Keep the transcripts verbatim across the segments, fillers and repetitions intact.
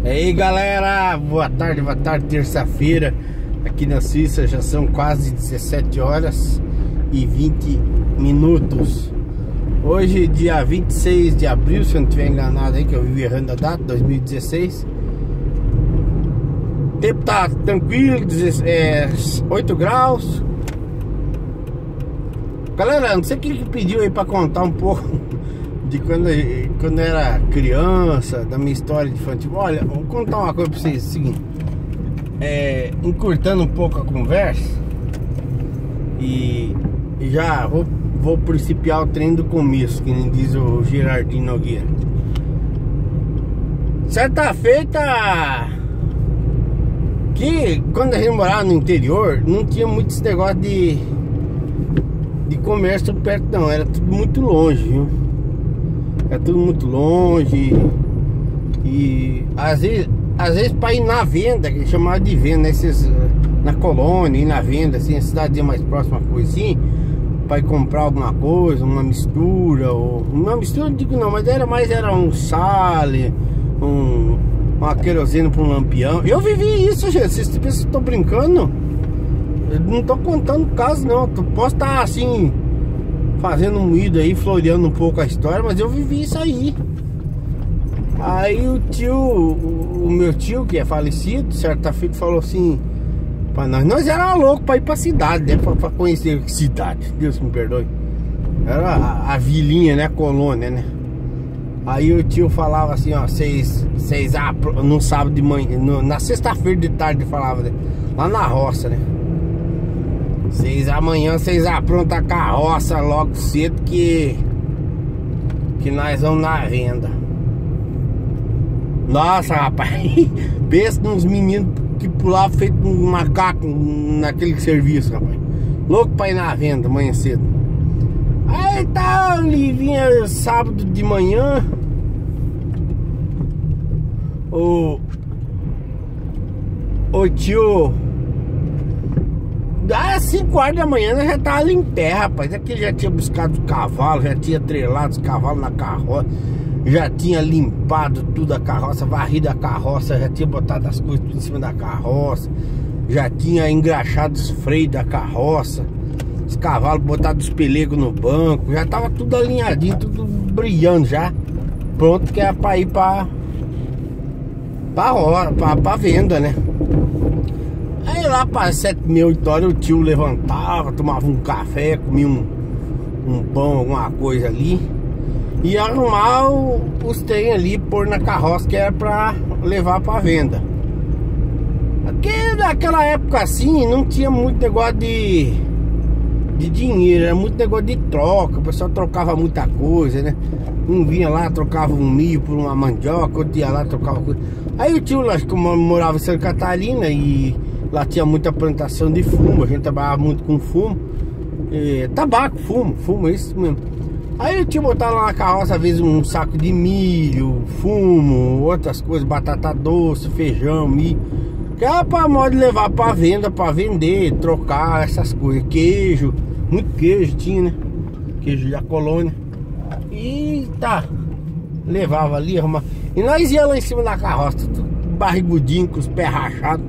E aí galera, boa tarde, boa tarde, terça-feira aqui na Suíça, já são quase dezessete horas e vinte minutos. Hoje dia vinte e seis de abril, se eu não estiver enganado aí, que eu vivi errando a data, dois mil e dezesseis. O tempo tá tranquilo, é, oito graus. Galera, não sei quem que pediu aí pra contar um pouco de quando, quando eu era criança, da minha história de futebol. Olha, vou contar uma coisa pra vocês, é o seguinte, é, encurtando um pouco a conversa e já vou, vou principiar o trem do começo, que nem diz o Gerardinho Nogueira. Certa feita, que quando a gente morava no interior, não tinha muito esse negócio de, de comércio perto não, era tudo muito longe, viu? É tudo muito longe. E às vezes, às vezes para ir na venda, que chamava de venda, né? Esses, na colônia, ir na venda, assim, a cidade mais próxima, coisa assim, para ir comprar alguma coisa, uma mistura, ou uma mistura, não digo não, mas era mais, era um sale, um, uma querosene para um lampião. Eu vivi isso, gente. Vocês pensam que eu tô brincando? Eu não tô contando caso não. Tu posso estar assim, fazendo um ido aí, floreando um pouco a história, mas eu vivi isso aí. Aí o tio, o, o meu tio, que é falecido, certa feita, falou assim pra nós, nós era louco pra ir pra cidade, né? Pra, pra conhecer a cidade, Deus me perdoe. Era a, a vilinha, né? A colônia, né? Aí o tio falava assim, ó, vocês, vocês, ah, no sábado de manhã, no, na sexta-feira de tarde, falava, né? Lá na roça, né? Vocês amanhã, vocês aprontam a carroça logo cedo que que nós vamos na venda. Nossa, rapaz, pensa nos meninos que pulavam feito um macaco naquele serviço, rapaz. Louco pra ir na venda amanhã cedo. Aí tá, ele vinha sábado de manhã. O O tio, às cinco horas da manhã já tava ali em pé, rapaz. Aqui já tinha buscado o cavalo, já tinha trelado os cavalos na carroça, já tinha limpado tudo a carroça, varrido a carroça, já tinha botado as coisas tudo em cima da carroça, já tinha engraxado os freios da carroça, os cavalos botado os pelegos no banco, já tava tudo alinhadinho, tudo brilhando já, pronto que era pra ir pra, pra, pra, pra venda, né? Aí lá para sete, meia, oito horas o tio levantava, tomava um café, comia um, um pão, alguma coisa ali, e arrumar o, os trem ali, pôr na carroça que era para levar para venda. Porque naquela época assim não tinha muito negócio de, de dinheiro, era muito negócio de troca, o pessoal trocava muita coisa, né? Um vinha lá, trocava um milho por uma mandioca, outro ia lá, trocava coisa. Aí o tio lá, como morava em Santa Catarina e lá tinha muita plantação de fumo, a gente trabalhava muito com fumo, e, tabaco, fumo, fumo, isso mesmo. Aí o tio botava lá na carroça, às vezes um saco de milho, fumo, outras coisas, batata doce, feijão, milho, que era pra modo de levar pra venda, pra vender, trocar essas coisas, queijo, muito queijo tinha, né? Queijo da colônia. E tá, levava ali, arrumava. E nós ia lá em cima da carroça, tudo barrigudinho, com os pés rachados.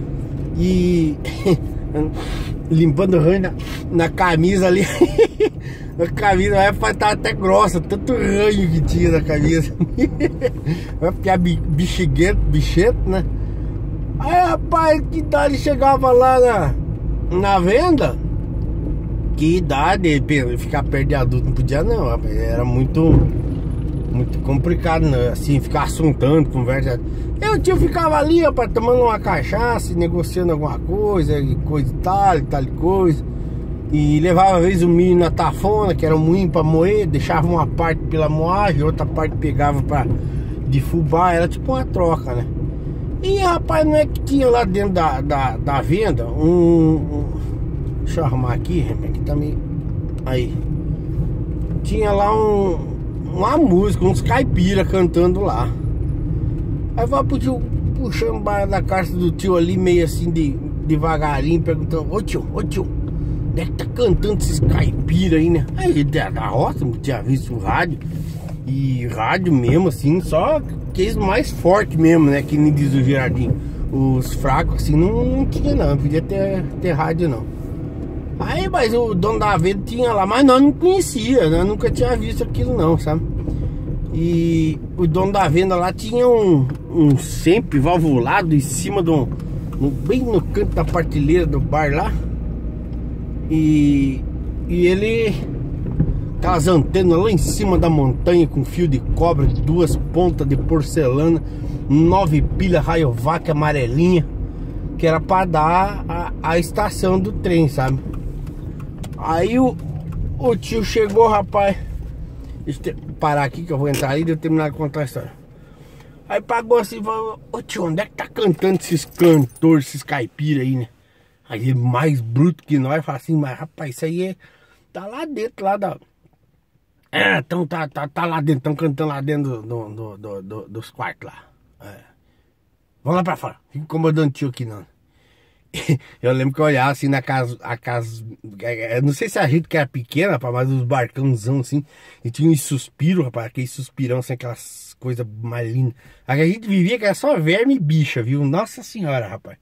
E limpando o ranho na, na camisa ali. A camisa vai pra estar até grossa, tanto ranho que tinha na camisa. Vai ficar bichiguento, bichento, né? Aí rapaz, que idade chegava lá na, na venda? Que idade, ficar perto de adulto não podia não, rapaz. Era muito muito complicado, né? Assim, ficar assuntando, conversa. Eu tio ficava ali, rapaz, tomando uma cachaça, negociando alguma coisa, e coisa e tal, e tal e coisa. E levava às vezes o milho na tafona, que era um moinho pra moer, deixava uma parte pela moagem, outra parte pegava pra de fubá, era tipo uma troca, né? E rapaz, não é que tinha lá dentro da, da, da venda um, um... Deixa eu arrumar aqui, aqui tá meio... Aí tinha lá um, uma música, uns caipira cantando lá. Aí vai pro tio puxando o barra da caixa do tio ali, meio assim de, devagarinho, perguntando: Ô tio, ô tio, onde é que tá cantando esses caipira aí, né? Aí da roça, não tinha visto o rádio. E rádio mesmo, assim, só aqueles mais fortes mesmo, né? Que nem diz o Gerardinho. Os fracos, assim, não, não tinha não, não podia ter, ter rádio não. Aí, mas o dono da venda tinha lá, mas nós não conhecia, nós nunca tinha visto aquilo não, sabe? E o dono da venda lá tinha um, um sempre valvulado em cima do, no, bem no canto da partilheira do bar lá. E, e ele... Aquelas antenas lá em cima da montanha com fio de cobre, duas pontas de porcelana, nove pilhas Rayovac amarelinha, que era para dar a, a estação do trem, sabe? Aí o, o tio chegou, rapaz. Deixa eu parar aqui que eu vou entrar ali e eu terminar de contar a história. Aí pagou assim e falou: ô tio, onde é que tá cantando esses cantores, esses caipira aí, né? Aí ele mais bruto que nós, fala assim: mas rapaz, isso aí é, tá lá dentro, lá da... É, então tá, tá, tá lá dentro, estão cantando lá dentro do, do, do, do, dos quartos lá. É. Vamos lá pra fora, fica incomodando o tio aqui não. Eu lembro que eu olhava assim na casa, a casa, eu não sei se a gente que era pequena, rapaz, mas os barcãozão assim, e tinha um suspiro, rapaz, aquele suspirão assim, aquelas coisas mais lindas. A gente vivia que era só verme e bicha, viu? Nossa senhora, rapaz.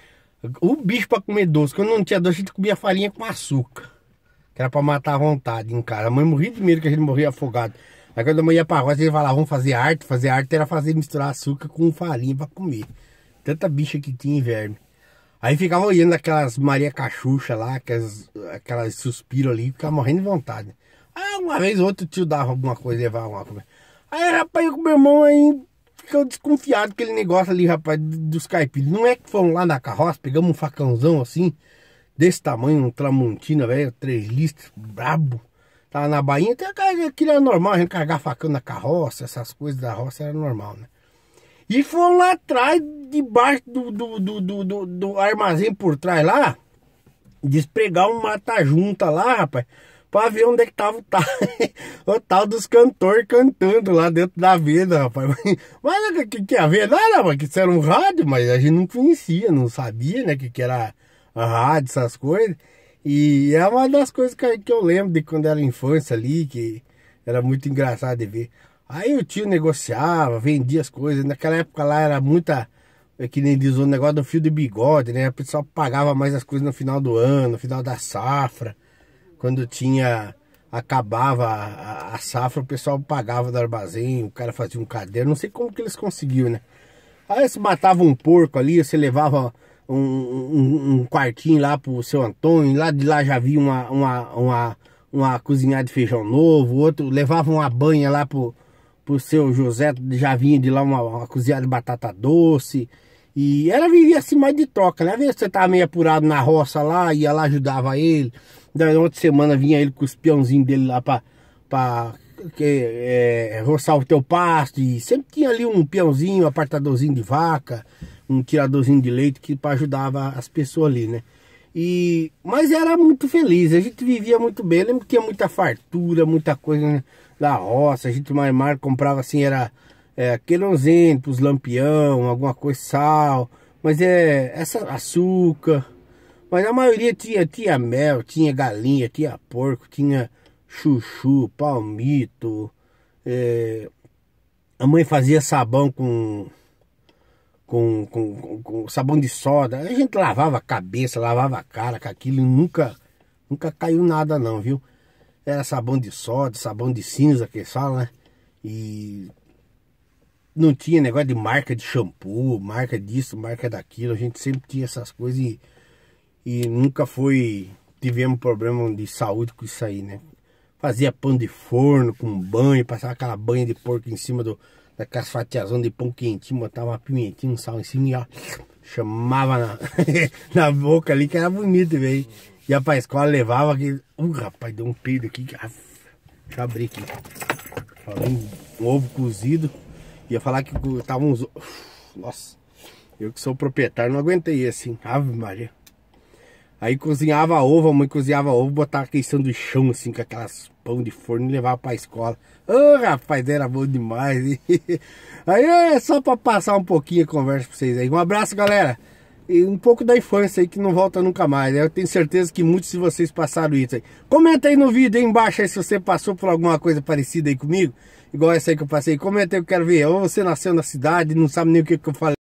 O bicho pra comer doce, quando não tinha doce a gente comia farinha com açúcar. Que era pra matar a vontade em casa. A mãe morria de medo que a gente morria afogado. Aí quando a mãe ia pra roça, ele falava: vamos fazer arte. Fazer arte era fazer misturar açúcar com farinha pra comer. Tanta bicha que tinha em verme. Aí ficava olhando aquelas Maria Cachucha lá, aquelas, aquelas suspiros ali, ficava morrendo de vontade. Aí uma vez ou outra o tio dava alguma coisa, levava alguma coisa. Aí rapaz, eu com meu irmão aí ficou desconfiado com aquele negócio ali, rapaz, dos caipiras. Não é que fomos lá na carroça, pegamos um facãozão assim, desse tamanho, um Tramontina, velho, três litros, brabo. Tava na bainha, aquilo era normal, a gente carregar facão na carroça, essas coisas da roça era normal, né? E foram lá atrás, debaixo do, do, do, do, do, do armazém por trás lá, despregar um mata-junta lá, rapaz, pra ver onde é que tava o tal, o tal dos cantores cantando lá dentro da venda, rapaz. Mas o que, que ia ver? Nada, mas que isso era um rádio, mas a gente não conhecia, não sabia, né, que, que era a rádio, essas coisas. E é uma das coisas que, que eu lembro de quando era infância ali, que era muito engraçado de ver. Aí o tio negociava, vendia as coisas. Naquela época lá era muita, é que nem diz o negócio do fio de bigode, né? O pessoal pagava mais as coisas no final do ano, no final da safra. Quando tinha, acabava a, a safra, o pessoal pagava do armazém, o cara fazia um caderno. Não sei como que eles conseguiam, né? Aí você matava um porco ali, você levava um, um, um quartinho lá pro seu Antônio. Lá de lá já havia uma, uma, uma, uma cozinhada de feijão novo. Outro levava uma banha lá pro... pro seu José, já vinha de lá uma, uma cozinhada de batata doce. E ela vivia assim mais de troca, né? Às vezes você tava meio apurado na roça lá, ia lá, ajudava ele. Da outra semana vinha ele com os peãozinhos dele lá pra, pra que, é, roçar o teu pasto. E sempre tinha ali um peãozinho, um apartadorzinho de vaca, um tiradorzinho de leite que pra ajudava as pessoas ali, né? E, mas era muito feliz, a gente vivia muito bem. Eu lembro que tinha muita fartura, muita coisa, né, da roça. A gente mais mais comprava assim, era é, querosene pros lampião, alguma coisa, sal, mas é essa açúcar. Mas a maioria tinha, tinha mel, tinha galinha, tinha porco, tinha chuchu, palmito. É, a mãe fazia sabão com Com, com, com, com sabão de soda. A gente lavava a cabeça, lavava a cara com aquilo e nunca, nunca caiu nada não, viu? Era sabão de soda, sabão de cinza que eles falam, né? E não tinha negócio de marca de shampoo, marca disso, marca daquilo. A gente sempre tinha essas coisas e, e nunca foi, tivemos problema de saúde com isso aí, né? Fazia pão de forno com banho, passava aquela banha de porco em cima do... daquelas fatiazões de pão quentinho, botava uma pimentinha, um sal em cima e ó, chamava na, na boca ali, que era bonito, velho. Ia pra escola, levava aquele... Uh, rapaz, deu um peido aqui. Deixa eu abrir aqui. Falei um ovo cozido. Ia falar que tava uns... Nossa, eu que sou proprietário, não aguentei assim. Ave Maria. Aí cozinhava ovo, a mãe cozinhava ovo, botava aquele sanduichão assim, com aquelas pão de forno e levava pra escola. Ô, oh, rapaz, era bom demais. Aí é só pra passar um pouquinho a conversa pra vocês aí. Um abraço, galera. E um pouco da infância aí que não volta nunca mais. Eu tenho certeza que muitos de vocês passaram isso aí. Comenta aí no vídeo aí embaixo aí se você passou por alguma coisa parecida aí comigo. igual essa aí que eu passei. Comenta aí que eu quero ver. Ou você nasceu na cidade, não sabe nem o que, que eu falei.